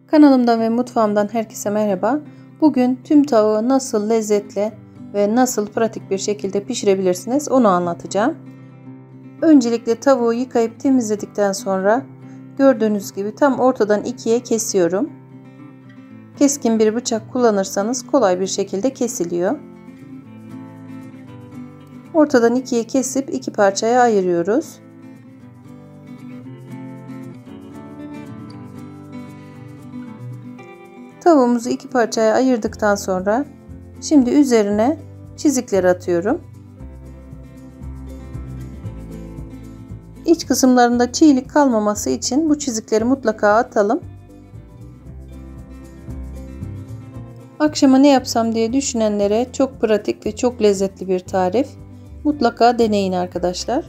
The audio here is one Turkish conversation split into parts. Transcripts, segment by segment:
Kanalımdan ve mutfağımdan herkese merhaba. Bugün tüm tavuğu nasıl lezzetli ve nasıl pratik bir şekilde pişirebilirsiniz onu anlatacağım. Öncelikle tavuğu yıkayıp temizledikten sonra gördüğünüz gibi tam ortadan ikiye kesiyorum. Keskin bir bıçak kullanırsanız kolay bir şekilde kesiliyor. Ortadan ikiye kesip iki parçaya ayırıyoruz. Tavuğumuzu iki parçaya ayırdıktan sonra şimdi üzerine çizikler atıyorum. İç kısımlarında çiğlik kalmaması için bu çizikleri mutlaka atalım. Akşama ne yapsam diye düşünenlere çok pratik ve çok lezzetli bir tarif. Mutlaka deneyin arkadaşlar.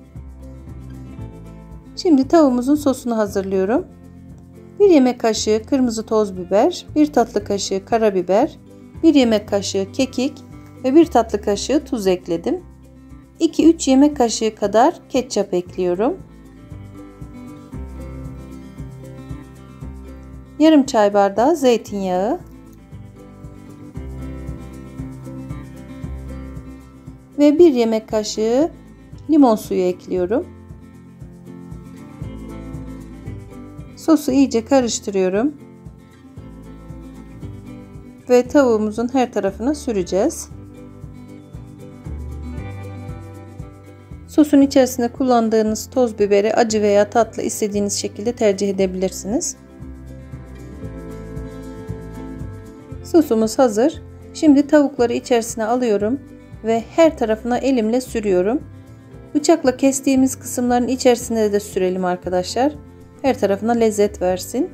Şimdi tavuğumuzun sosunu hazırlıyorum. 1 yemek kaşığı kırmızı toz biber, 1 tatlı kaşığı karabiber, 1 yemek kaşığı kekik ve 1 tatlı kaşığı tuz ekledim. 2-3 yemek kaşığı kadar ketçap ekliyorum. Yarım çay bardağı zeytinyağı ve 1 yemek kaşığı limon suyu ekliyorum. Sosu iyice karıştırıyorum ve tavuğumuzun her tarafına süreceğiz. Sosun içerisinde kullandığınız toz biberi acı veya tatlı istediğiniz şekilde tercih edebilirsiniz. Sosumuz hazır. Şimdi tavukları içerisine alıyorum ve her tarafına elimle sürüyorum. Bıçakla kestiğimiz kısımların içerisine de sürelim arkadaşlar. Her tarafına lezzet versin.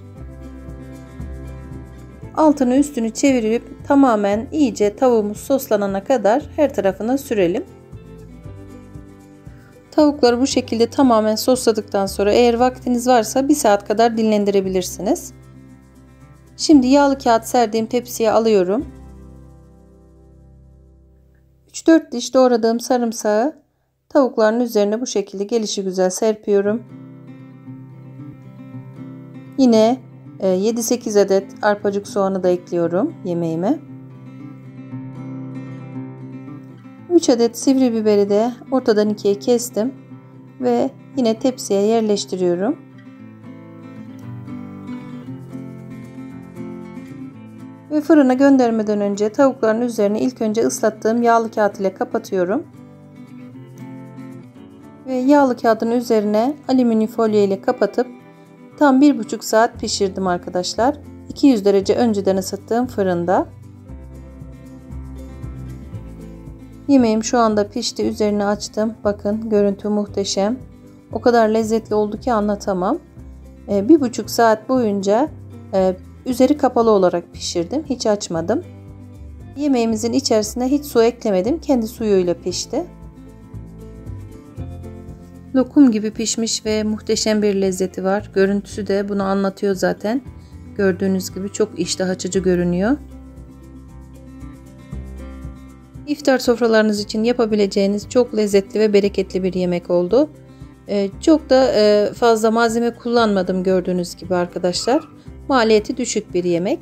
Altını üstünü çevirip tamamen iyice tavuğumuz soslanana kadar her tarafına sürelim. Tavukları bu şekilde tamamen sosladıktan sonra eğer vaktiniz varsa 1 saat kadar dinlendirebilirsiniz. Şimdi yağlı kağıt serdiğim tepsiye alıyorum. 3-4 diş doğradığım sarımsağı tavukların üzerine bu şekilde gelişigüzel serpiyorum. Yine 7-8 adet arpacık soğanı da ekliyorum yemeğime. 3 adet sivri biberi de ortadan ikiye kestim ve yine tepsiye yerleştiriyorum. Ve fırına göndermeden önce tavukların üzerine ilk önce ıslattığım yağlı kağıt ile kapatıyorum. Ve yağlı kağıdın üzerine alüminyum folyo ile kapatıp tam 1,5 saat pişirdim arkadaşlar. 200 derece önceden ısıttığım fırında. Yemeğim şu anda pişti. Üzerine açtım. Bakın görüntü muhteşem. O kadar lezzetli oldu ki anlatamam. 1,5 saat boyunca üzeri kapalı olarak pişirdim. Hiç açmadım. Yemeğimizin içerisine hiç su eklemedim. Kendi suyuyla pişti. Lokum gibi pişmiş ve muhteşem bir lezzeti var. Görüntüsü de bunu anlatıyor zaten. Gördüğünüz gibi çok iştah açıcı görünüyor. İftar sofralarınız için yapabileceğiniz çok lezzetli ve bereketli bir yemek oldu. Çok da fazla malzeme kullanmadım gördüğünüz gibi arkadaşlar. Maliyeti düşük bir yemek.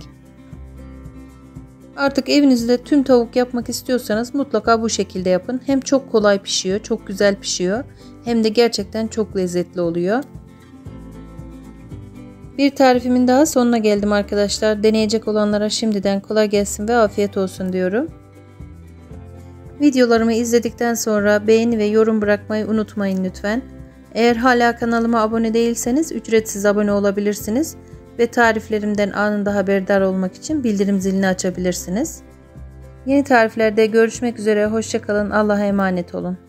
Artık evinizde tüm tavuk yapmak istiyorsanız mutlaka bu şekilde yapın. Hem çok kolay pişiyor, çok güzel pişiyor. Hem de gerçekten çok lezzetli oluyor. Bir tarifimin daha sonuna geldim arkadaşlar. Deneyecek olanlara şimdiden kolay gelsin ve afiyet olsun diyorum. Videolarımı izledikten sonra beğeni ve yorum bırakmayı unutmayın lütfen. Eğer hala kanalıma abone değilseniz ücretsiz abone olabilirsiniz. Ve tariflerimden anında haberdar olmak için bildirim zilini açabilirsiniz. Yeni tariflerde görüşmek üzere. Hoşça kalın. Allah'a emanet olun.